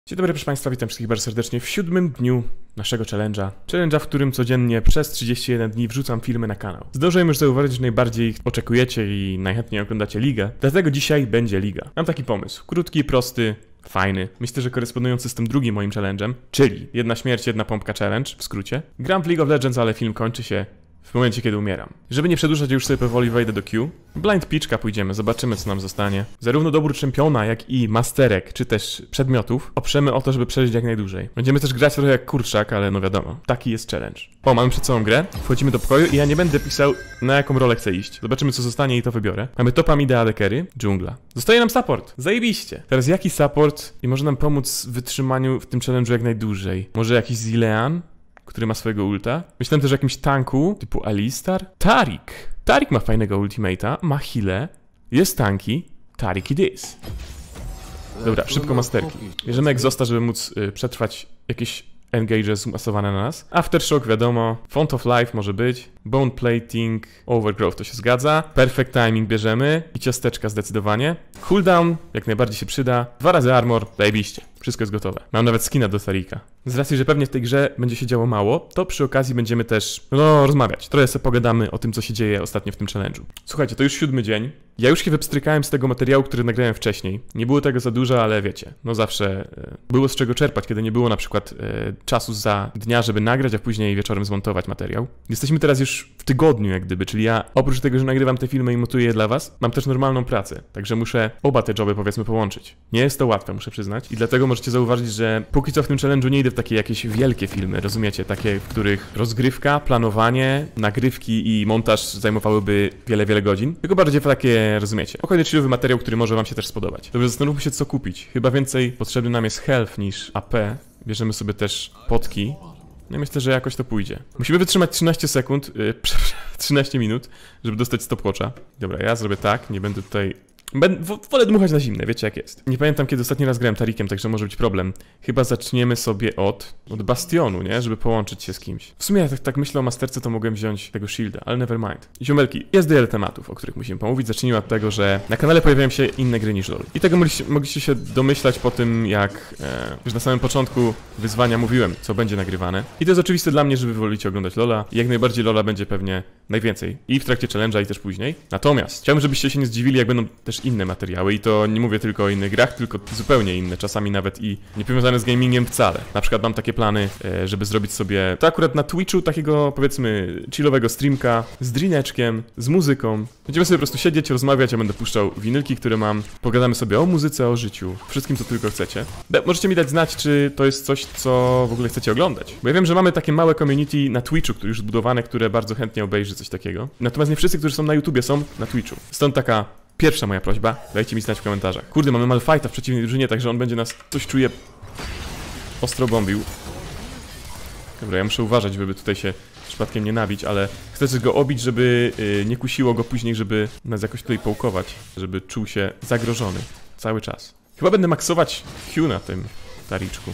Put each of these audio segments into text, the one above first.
Dzień dobry, proszę Państwa, witam wszystkich bardzo serdecznie w 7. dniu naszego challenge'a. Challenge'a, w którym codziennie przez 31 dni wrzucam filmy na kanał. Zdążyłem już zauważyć, że najbardziej oczekujecie i najchętniej oglądacie ligę, dlatego dzisiaj będzie liga. Mam taki pomysł, krótki, prosty, fajny. Myślę, że korespondujący z tym drugim moim challenge'em, czyli jedna śmierć, jedna pompka challenge, w skrócie. Gram w League of Legends, ale film kończy się w momencie, kiedy umieram. Żeby nie przedłużać, już sobie powoli wejdę do queue. Blind pitchka pójdziemy, zobaczymy, co nam zostanie. Zarówno dobór czempiona, jak i masterek, czy też przedmiotów oprzemy o to, żeby przeżyć jak najdłużej. Będziemy też grać trochę jak kurczak, ale no wiadomo, taki jest challenge. O, mamy przed sobą grę, wchodzimy do pokoju i ja nie będę pisał, na jaką rolę chcę iść. Zobaczymy, co zostanie i to wybiorę. Mamy topa, mida, AD carry, dżungla. Zostaje nam support, zajebiście. Teraz jaki support i może nam pomóc w wytrzymaniu w tym challenge'u jak najdłużej? Może jakiś Zilean, który ma swojego ulta. Myślałem też o jakimś tanku, typu Alistar. Tarik. Tarik ma fajnego ultimate'a, ma heal'ę, jest tanki. Tarik it is. Dobra, szybko masterki. Bierzemy egzosta, żeby móc przetrwać jakieś engage zmasowane na nas. Aftershock wiadomo, Font of Life może być, Bone Plating, Overgrowth to się zgadza, Perfect Timing bierzemy i ciasteczka zdecydowanie. Cooldown jak najbardziej się przyda, 2 razy armor, zajebiście. Wszystko jest gotowe. Mam nawet skina do Tarika. Z racji, że pewnie w tej grze będzie się działo mało, to przy okazji będziemy też, rozmawiać. Trochę sobie pogadamy o tym, co się dzieje ostatnio w tym challenge'u. Słuchajcie, to już 7 dzień. Ja już się wypstrykałem z tego materiału, który nagrałem wcześniej. Nie było tego za dużo, ale wiecie, no zawsze było z czego czerpać, kiedy nie było na przykład czasu za dnia, żeby nagrać, a później wieczorem zmontować materiał. Jesteśmy teraz już w tygodniu jak gdyby, czyli ja oprócz tego, że nagrywam te filmy i montuję je dla was, mam też normalną pracę. Także muszę oba te joby powiedzmy połączyć. Nie jest to łatwe, muszę przyznać. I dlatego możecie zauważyć, że póki co w tym challenge'u nie idę w takie jakieś wielkie filmy, rozumiecie? Takie, w których rozgrywka, planowanie, nagrywki i montaż zajmowałyby wiele godzin. Tylko bardziej w takie, rozumiecie, spokojny, chillowy materiał, który może wam się też spodobać. Dobrze, zastanówmy się, co kupić. Chyba więcej potrzebny nam jest health niż AP. Bierzemy sobie też potki. Ja myślę, że jakoś to pójdzie. Musimy wytrzymać 13 sekund, 13 minut, żeby dostać stopwatcha. Dobra, ja zrobię tak, nie będę tutaj... Wolę dmuchać na zimne, wiecie jak jest. Nie pamiętam, kiedy ostatni raz grałem Tarikiem, także może być problem. Chyba zaczniemy sobie od Bastionu, nie? Żeby połączyć się z kimś. W sumie jak tak myślę o masterce, to mogłem wziąć tego shielda, ale never mind. Ziomelki, jest wiele tematów, o których musimy pomówić. Zacznijmy od tego, że na kanale pojawiają się inne gry niż LoL. I tego mogliście się domyślać po tym, jak już na samym początku wyzwania mówiłem, co będzie nagrywane. I to jest oczywiste dla mnie, że wy wolicie oglądać LoLa. I jak najbardziej LoLa będzie pewnie najwięcej. I w trakcie challenge'a, i też później. Natomiast chciałbym, żebyście się nie zdziwili, jak będą też inne materiały i to nie mówię tylko o innych grach, tylko zupełnie inne, czasami nawet i nie powiązane z gamingiem wcale. Na przykład mam takie plany, żeby zrobić sobie, to akurat na Twitchu, takiego powiedzmy chillowego streamka z drineczkiem, z muzyką. Będziemy sobie po prostu siedzieć, rozmawiać, ja będę puszczał winylki, które mam, pogadamy sobie o muzyce, o życiu, wszystkim co tylko chcecie. Możecie mi dać znać, czy to jest coś, co w ogóle chcecie oglądać. Bo ja wiem, że mamy takie małe community na Twitchu, które już zbudowane, które bardzo chętnie obejrzy coś takiego. Natomiast nie wszyscy, którzy są na YouTubie, są na Twitchu. Stąd taka pierwsza moja prośba, dajcie mi znać w komentarzach. Kurde, mamy Malphite'a w przeciwnej drużynie, także on będzie nas, coś czuję, ostro bombił. Dobra, ja muszę uważać, żeby tutaj się przypadkiem nie nabić, ale chcę też go obić, żeby nie kusiło go później, żeby nas jakoś tutaj połkować, żeby czuł się zagrożony cały czas. Chyba będę maksować Q na tym Tariczku.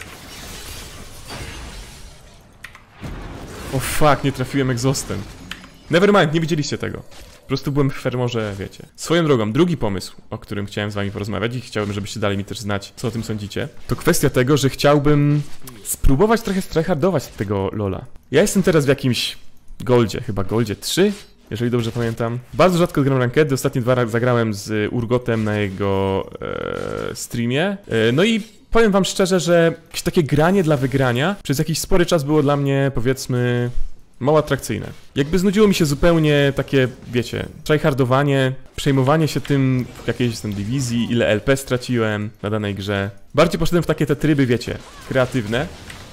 O fuck, nie trafiłem egzostem. Nevermind, nie widzieliście tego. Po prostu byłem w fermorze, wiecie. Swoją drogą, drugi pomysł, o którym chciałem z wami porozmawiać i chciałbym, żebyście dali mi też znać, co o tym sądzicie, to kwestia tego, że chciałbym spróbować trochę tryhardować tego LoLa. Ja jestem teraz w jakimś goldzie, chyba goldzie 3, jeżeli dobrze pamiętam. Bardzo rzadko gram rankedy, ostatnie 2 razy zagrałem z Urgotem na jego streamie. No i powiem wam szczerze, że jakieś takie granie dla wygrania przez jakiś spory czas było dla mnie, powiedzmy, mało atrakcyjne. Jakby znudziło mi się zupełnie takie, wiecie, tryhardowanie, przejmowanie się tym, w jakiejś jestem dywizji, ile LP straciłem na danej grze. Bardziej poszedłem w takie te tryby, wiecie, kreatywne.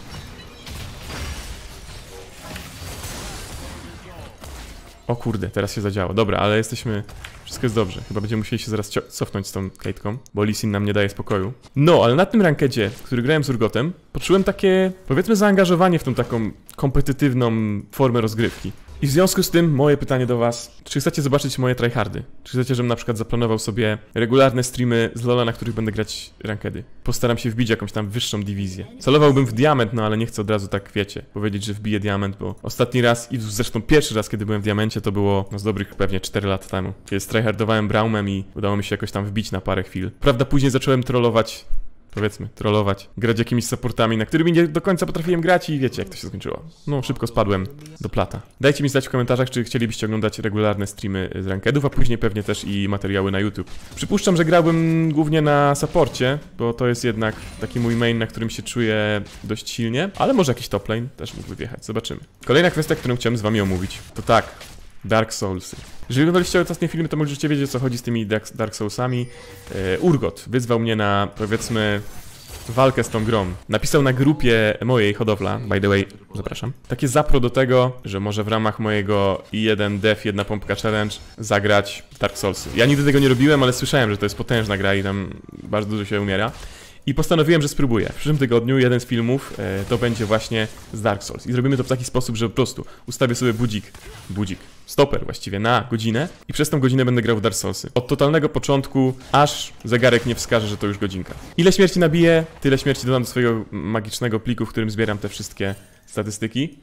O kurde, teraz się zadziało. Dobra, ale jesteśmy... Wszystko jest dobrze. Chyba będziemy musieli się zaraz cofnąć z tą Kate'ką, bo Lee Sin nam nie daje spokoju. No, ale na tym rankedzie, w którym grałem z Urgotem, poczułem takie, powiedzmy, zaangażowanie w tą taką kompetytywną formę rozgrywki. I w związku z tym moje pytanie do was, czy chcecie zobaczyć moje tryhardy? Czy chcecie, żebym na przykład zaplanował sobie regularne streamy z LoLa, na których będę grać rankedy? Postaram się wbić jakąś tam wyższą dywizję. Celowałbym w diament, no ale nie chcę od razu tak, wiecie, powiedzieć, że wbiję diament, bo ostatni raz i zresztą pierwszy raz, kiedy byłem w diamencie, to było no z dobrych pewnie 4 lat temu. Kiedy tryhardowałem Braumem i udało mi się jakoś tam wbić na parę chwil. Prawda, później zacząłem trollować powiedzmy, trollować, grać jakimiś supportami, na którymi nie do końca potrafiłem grać i wiecie jak to się skończyło. No, szybko spadłem do plata. Dajcie mi znać w komentarzach, czy chcielibyście oglądać regularne streamy z rankedów, a później pewnie też i materiały na YouTube. Przypuszczam, że grałbym głównie na supporcie, bo to jest jednak taki mój main, na którym się czuję dość silnie, ale może jakiś top lane też mógłby wjechać, zobaczymy. Kolejna kwestia, którą chciałem z wami omówić, to tak, Dark Soulsy. Jeżeli oglądaliście ostatnie filmy, to możecie wiedzieć, o co chodzi z tymi Dark Soulsami. Urgot wyzwał mnie na, powiedzmy, walkę z tą grą. Napisał na grupie mojej hodowla, by the way, zapraszam, takie zapro do tego, że może w ramach mojego i1 def, jedna pompka challenge zagrać Dark Soulsy. Ja nigdy tego nie robiłem, ale słyszałem, że to jest potężna gra i tam bardzo dużo się umiera. I postanowiłem, że spróbuję. W przyszłym tygodniu jeden z filmów to będzie właśnie z Dark Souls. I zrobimy to w taki sposób, że po prostu ustawię sobie stoper właściwie na godzinę i przez tą godzinę będę grał w Dark Soulsy. Od totalnego początku, aż zegarek nie wskaże, że to już godzinka. Ile śmierci nabiję, tyle śmierci dodam do swojego magicznego pliku, w którym zbieram te wszystkie statystyki.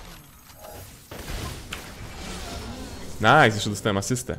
Nice, jeszcze dostałem asystę.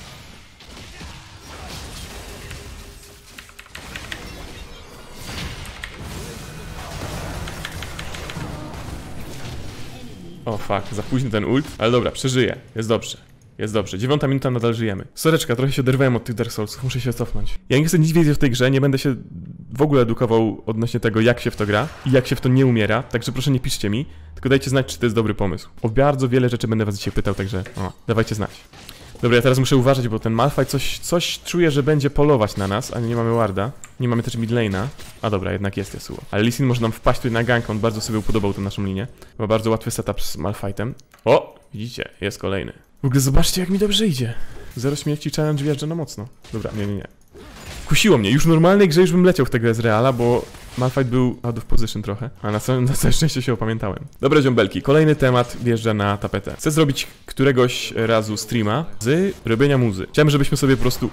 O fuck, za późno ten ult, ale dobra, przeżyję, jest dobrze. Jest dobrze, 9 minuta, nadal żyjemy. Soreczka, trochę się oderwałem od tych Dark Soulsów, muszę się cofnąć. Ja nie chcę nic wiedzieć w tej grze, nie będę się w ogóle edukował odnośnie tego, jak się w to gra i jak się w to nie umiera, także proszę nie piszcie mi, tylko dajcie znać, czy to jest dobry pomysł. O bardzo wiele rzeczy będę was dzisiaj pytał, także dawajcie znać. Dobra, ja teraz muszę uważać, bo ten Malphite coś czuję, że będzie polować na nas, a nie mamy warda. Nie mamy też midlane'a. A dobra, jednak jest Yasuo. Ale Lee Sin może nam wpaść tutaj na gank, on bardzo sobie upodobał tę naszą linię. Chyba bardzo łatwy setup z Malphite'em. O, widzicie, jest kolejny. W ogóle zobaczcie, jak mi dobrze idzie. 0 śmierci, challenge wjeżdża na mocno. Dobra, nie. Kusiło mnie, już w normalnej grze już bym leciał w tę grę z Reala, bo Malphite był out of position trochę, a na całe szczęście się opamiętałem. Dobra, ziombelki, kolejny temat wjeżdża na tapetę. Chcę zrobić któregoś razu streama z robienia muzy. Chciałem, żebyśmy sobie po prostu...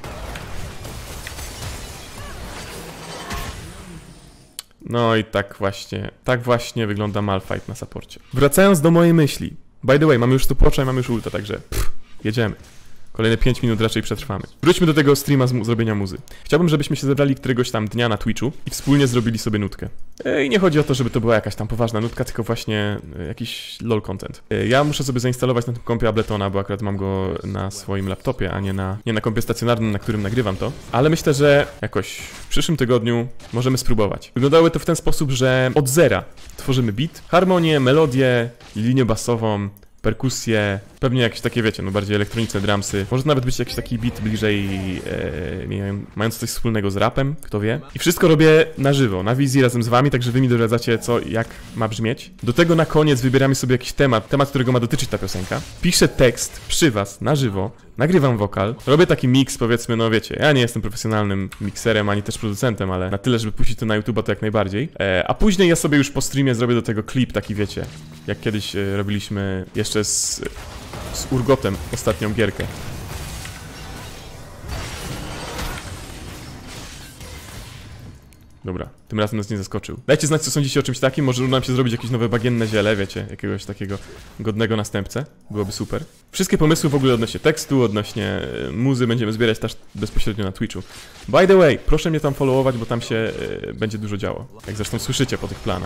No i tak właśnie wygląda Malphite na supporcie. Wracając do mojej myśli. By the way, mamy już stopwatcha i mamy już ulta, także jedziemy. Kolejne 5 minut raczej przetrwamy. Wróćmy do tego streama zrobienia muzy. Chciałbym, żebyśmy się zebrali któregoś tam dnia na Twitchu i wspólnie zrobili sobie nutkę. I nie chodzi o to, żeby to była jakaś tam poważna nutka, tylko właśnie jakiś LOL content. Ja muszę sobie zainstalować na tym kompie Abletona, bo akurat mam go na swoim laptopie, a nie na kompie stacjonarnym, na którym nagrywam to. Ale myślę, że jakoś w przyszłym tygodniu możemy spróbować. Wyglądały to w ten sposób, że od zera tworzymy beat, harmonię, melodię, linię basową, perkusje, pewnie jakieś takie, wiecie, no bardziej elektroniczne drumsy. Może nawet być jakiś taki beat bliżej, nie wiem, mając coś wspólnego z rapem, kto wie. I wszystko robię na żywo, na wizji razem z wami, także wy mi doradzacie co, jak ma brzmieć. Do tego na koniec wybieramy sobie jakiś temat, którego ma dotyczyć ta piosenka. Piszę tekst przy was, na żywo, nagrywam wokal, robię taki mix, powiedzmy, no wiecie, ja nie jestem profesjonalnym mikserem, ani też producentem, ale na tyle, żeby puścić to na YouTube'a, to jak najbardziej. A później ja sobie już po streamie zrobię do tego klip taki, wiecie, jak kiedyś robiliśmy jeszcze z Urgotem ostatnią gierkę. Dobra, tym razem nas nie zaskoczył. Dajcie znać, co sądzicie o czymś takim, może uda nam się zrobić jakieś nowe bagienne ziele, wiecie, jakiegoś takiego godnego następcę. Byłoby super. Wszystkie pomysły w ogóle odnośnie tekstu, odnośnie muzy będziemy zbierać też bezpośrednio na Twitchu. By the way, proszę mnie tam followować, bo tam się będzie dużo działo. Jak zresztą słyszycie po tych planach.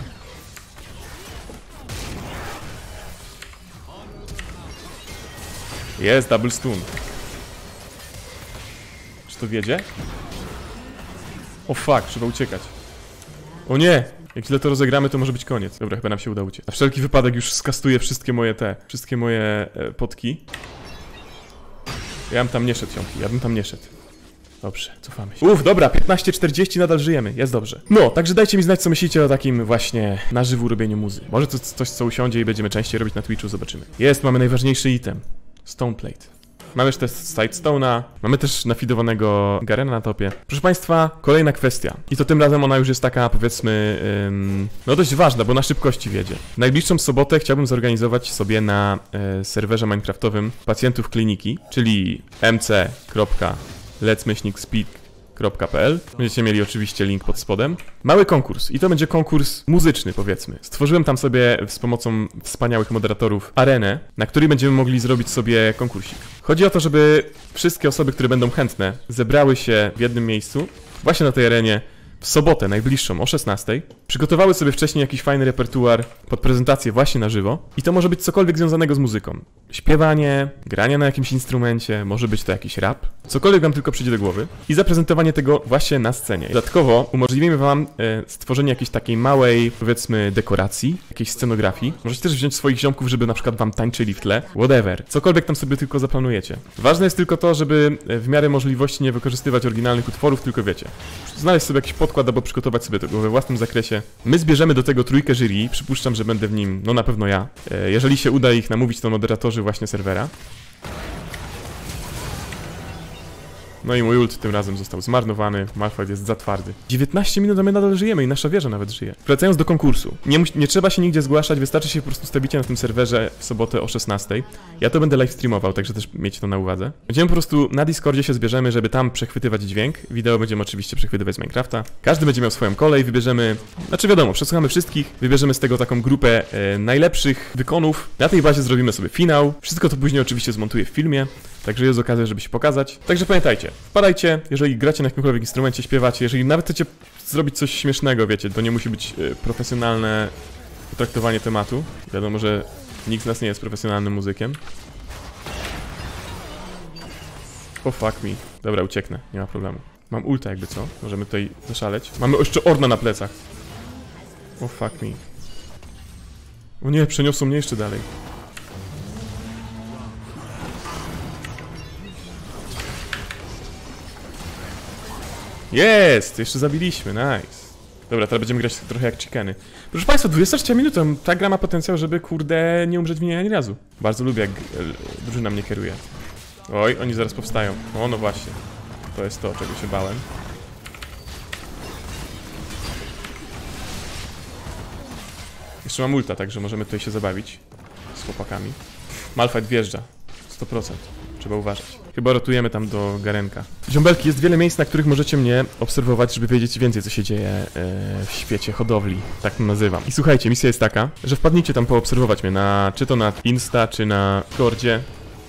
Jest, double stun. Czy to wiedzie? O fuck, trzeba uciekać. O nie! Jak źle to rozegramy, to może być koniec. Dobra, chyba nam się uda uciec. Na wszelki wypadek już skastuję wszystkie moje potki. Ja bym tam nie szedł, ziomki, ja bym tam nie szedł. Dobrze, cofamy się. Dobra, 15:40, nadal żyjemy, jest dobrze. No, także dajcie mi znać, co myślicie o takim właśnie na żywo robieniu muzy. Może to coś, co usiądzie i będziemy częściej robić na Twitchu, zobaczymy. Jest, mamy najważniejszy item. Stone Plate. Mamy też Sidestone'a, mamy też nafidowanego Garena na topie. Proszę Państwa, kolejna kwestia. I to tym razem ona już jest taka, powiedzmy, no dość ważna, bo na szybkości wiedzie. W najbliższą sobotę chciałbym zorganizować sobie na serwerze minecraftowym pacjentów kliniki, czyli mc.letsmyślnikspeak.pl. Będziecie mieli oczywiście link pod spodem. Mały konkurs i to będzie konkurs muzyczny, powiedzmy. Stworzyłem tam sobie z pomocą wspaniałych moderatorów arenę, na której będziemy mogli zrobić sobie konkursik. Chodzi o to, żeby wszystkie osoby, które będą chętne, zebrały się w jednym miejscu, właśnie na tej arenie, w sobotę najbliższą o 16, przygotowały sobie wcześniej jakiś fajny repertuar pod prezentację właśnie na żywo i to może być cokolwiek związanego z muzyką. Śpiewanie, granie na jakimś instrumencie, może być to jakiś rap, cokolwiek wam tylko przyjdzie do głowy i zaprezentowanie tego właśnie na scenie. Dodatkowo umożliwimy wam stworzenie jakiejś takiej małej, powiedzmy, dekoracji, jakiejś scenografii. Możecie też wziąć swoich ziomków, żeby na przykład wam tańczyli w tle, whatever, cokolwiek tam sobie tylko zaplanujecie. Ważne jest tylko to, żeby w miarę możliwości nie wykorzystywać oryginalnych utworów, tylko wiecie, znaleźć sobie jakiś podkład albo przygotować sobie tego we własnym zakresie. My zbierzemy do tego trójkę jury, przypuszczam, że będę w nim, no na pewno ja. Jeżeli się uda ich namówić, to moderatorzy właśnie serwera. No i mój ult tym razem został zmarnowany, Malphite jest za twardy. 19 minut, a my nadal żyjemy i nasza wieża nawet żyje. Wracając do konkursu. Nie trzeba się nigdzie zgłaszać, wystarczy się po prostu stawicie na tym serwerze w sobotę o 16. Ja to będę live streamował, także też miejcie to na uwadze. Będziemy po prostu na Discordzie się zbierzemy, żeby tam przechwytywać dźwięk. Wideo będziemy oczywiście przechwytywać z Minecrafta. Każdy będzie miał swoją kolej, wybierzemy, znaczy wiadomo, przesłuchamy wszystkich, wybierzemy z tego taką grupę najlepszych wykonów. Na tej bazie zrobimy sobie finał. Wszystko to później oczywiście zmontuję w filmie. Także jest okazja, żeby się pokazać. Także pamiętajcie, wpadajcie, jeżeli gracie na jakimkolwiek instrumencie, śpiewacie, jeżeli nawet chcecie zrobić coś śmiesznego, wiecie, to nie musi być profesjonalne potraktowanie tematu. Wiadomo, że nikt z nas nie jest profesjonalnym muzykiem. Oh fuck me. Dobra, ucieknę, nie ma problemu. Mam ulta jakby co, możemy tutaj zaszaleć. Mamy jeszcze Orna na plecach. Oh fuck me. O nie, przeniosą mnie jeszcze dalej. Jest! Jeszcze zabiliśmy, nice. Dobra, teraz będziemy grać trochę jak chickeny. Proszę Państwa, 23 minuty, ta gra ma potencjał, żeby kurde nie umrzeć w niej ani razu. Bardzo lubię, jak drużyna mnie kieruje. Oj, oni zaraz powstają. O, no właśnie. To jest to, czego się bałem. Jeszcze mam ulta, także możemy tutaj się zabawić z chłopakami. Malphite wjeżdża. 100%. Trzeba uważać. Chyba rotujemy tam do Garenka. Ziombelki, jest wiele miejsc, na których możecie mnie obserwować, żeby wiedzieć więcej, co się dzieje w świecie hodowli. Tak to nazywam. I słuchajcie, misja jest taka, że wpadnijcie tam poobserwować mnie na, czy to na Insta, czy na Discordzie.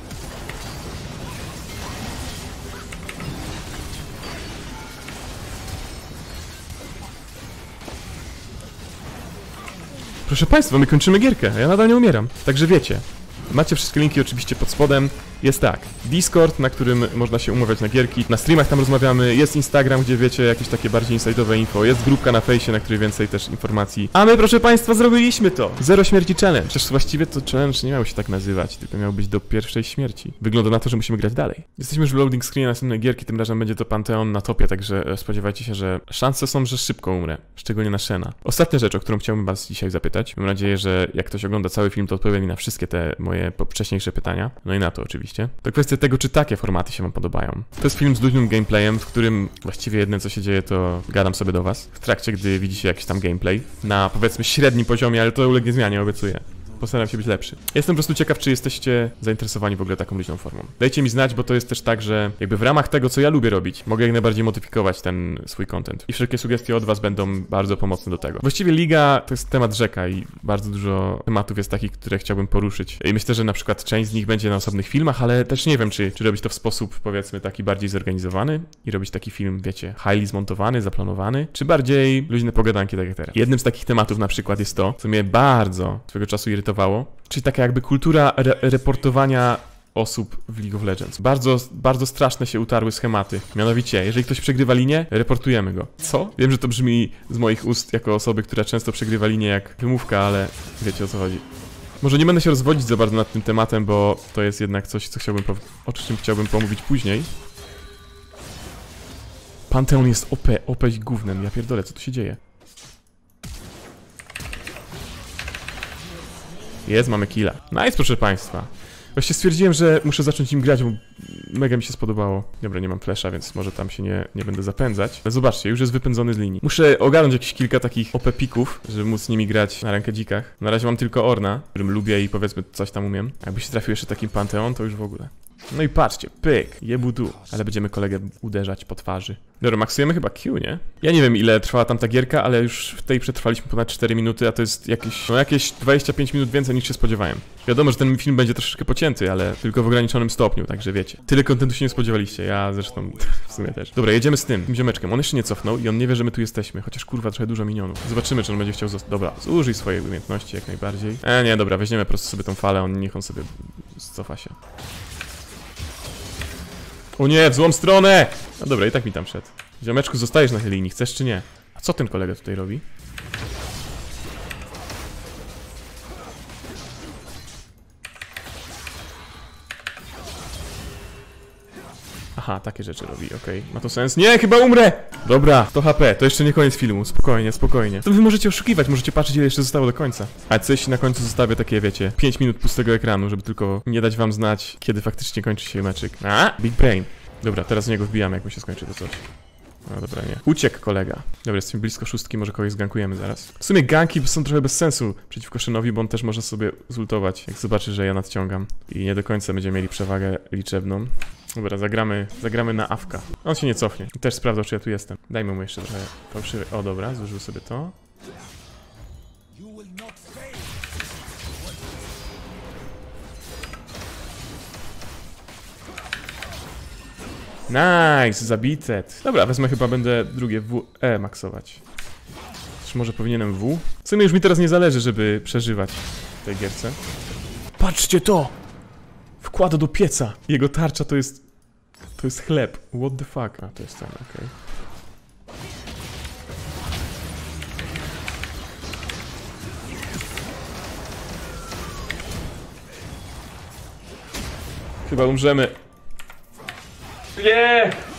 Proszę Państwa, my kończymy gierkę, a ja nadal nie umieram. Także wiecie. Macie wszystkie linki oczywiście pod spodem. Jest tak, Discord, na którym można się umawiać na gierki, na streamach tam rozmawiamy, jest Instagram, gdzie wiecie jakieś takie bardziej inside'owe info, jest grupka na fejsie, na której więcej też informacji. A my, proszę Państwa, zrobiliśmy to! Zero śmierci challenge. Przecież właściwie to challenge nie miał się tak nazywać, tylko miał być do pierwszej śmierci. Wygląda na to, że musimy grać dalej. Jesteśmy już w loading screenie następnej gierki, tym razem będzie to Panteon na topie, także spodziewajcie się, że szanse są, że szybko umrę, szczególnie na Shena. Ostatnia rzecz, o którą chciałbym Was dzisiaj zapytać, mam nadzieję, że jak ktoś ogląda cały film, to odpowie mi na wszystkie te moje wcześniejsze pytania, no i na to oczywiście. To kwestia tego, czy takie formaty się wam podobają. To jest film z luźnym gameplayem, w którym właściwie jedyne co się dzieje, to gadam sobie do was w trakcie, gdy widzicie jakiś tam gameplay na powiedzmy średnim poziomie, ale to ulegnie zmianie, obiecuję. Postaram się być lepszy. Jestem po prostu ciekaw, czy jesteście zainteresowani w ogóle taką luźną formą. Dajcie mi znać, bo to jest też tak, że jakby w ramach tego, co ja lubię robić, mogę jak najbardziej modyfikować ten swój content. I wszelkie sugestie od was będą bardzo pomocne do tego. Właściwie Liga to jest temat rzeka i bardzo dużo tematów jest takich, które chciałbym poruszyć. I myślę, że na przykład część z nich będzie na osobnych filmach, ale też nie wiem, czy robić to w sposób, powiedzmy, taki bardziej zorganizowany i robić taki film, wiecie, highly zmontowany, zaplanowany, czy bardziej luźne pogadanki, tak jak teraz. Jednym z takich tematów na przykład jest to, co mnie bardzo swego czasu irytowało, czyli taka jakby kultura reportowania osób w League of Legends. Bardzo straszne się utarły schematy. Mianowicie, jeżeli ktoś przegrywa linię, reportujemy go. Co? Wiem, że to brzmi z moich ust jako osoby, która często przegrywa linię jak wymówka, ale wiecie o co chodzi. Może nie będę się rozwodzić za bardzo nad tym tematem, bo to jest jednak coś, co o czym chciałbym pomówić później. Panteon jest OP gównem. Ja pierdolę, co tu się dzieje? Jest, mamy killa. Nice, proszę państwa. Właśnie stwierdziłem, że muszę zacząć im grać, bo mega mi się spodobało. Dobra, nie mam flasha, więc może tam się nie będę zapędzać. Ale zobaczcie, już jest wypędzony z linii. Muszę ogarnąć jakieś kilka takich OP pików, żeby móc z nimi grać na rankedikach. Na razie mam tylko Orna, którym lubię i powiedzmy coś tam umiem. A jakby się trafił jeszcze taki Panteon, to już w ogóle. No i patrzcie, pyk, jebu tu. Ale będziemy kolegę uderzać po twarzy. Dobra, maksujemy chyba Q, nie? Ja nie wiem, ile trwała tamta gierka, ale już w tej przetrwaliśmy ponad 4 minuty, a to jest jakieś 25 minut więcej niż się spodziewałem. Wiadomo, że ten film będzie troszeczkę pocięty, ale tylko w ograniczonym stopniu, także wiecie. Tyle kontentu się nie spodziewaliście, ja zresztą w sumie też. Dobra, jedziemy z tym ziomeczkiem. On jeszcze nie cofnął i on nie wie, że my tu jesteśmy, chociaż kurwa trochę dużo minionów. Zobaczymy, czy on będzie chciał zostać. Dobra, zużyj swojej umiejętności jak najbardziej. Nie, dobra, weźmiemy po prostu sobie tą falę, niech on sobie cofa się. O nie, w złą stronę! No dobra, i tak mi tam szedł. Ziomeczku, zostajesz na tej linii, chcesz czy nie? A co ten kolega tutaj robi? Aha, takie rzeczy robi, okej. Ma to sens? Nie, chyba umrę! Dobra, to HP, to jeszcze nie koniec filmu, spokojnie, spokojnie. To wy możecie oszukiwać, możecie patrzeć, ile jeszcze zostało do końca. A coś na końcu zostawię takie, wiecie, 5 minut pustego ekranu, żeby tylko nie dać wam znać, kiedy faktycznie kończy się meczyk. Big brain. Dobra, teraz w niego wbijamy, jak mu się skończy to coś. No dobra, nie. Uciekł kolega. Dobra, jesteśmy blisko szóstki, może kogoś zgankujemy zaraz. W sumie ganki są trochę bez sensu przeciwko Shenowi, bo on też może sobie zultować, jak zobaczy, że ja nadciągam. I nie do końca będziemy mieli przewagę liczebną. Dobra, zagramy na awka. On się nie cofnie. I też sprawdzał, czy ja tu jestem. Dajmy mu jeszcze trochę fałszywy. O, dobra, zużył sobie to. Nice, zabite. Dobra, wezmę chyba, będę drugie WE maksować. Czy może powinienem W? W sumie już mi teraz nie zależy, żeby przeżywać w tej gierce. Patrzcie to! Wkłada do pieca. Jego tarcza to jest chleb. What the fuck? A, to jest ten, okej. Chyba umrzemy. Nie!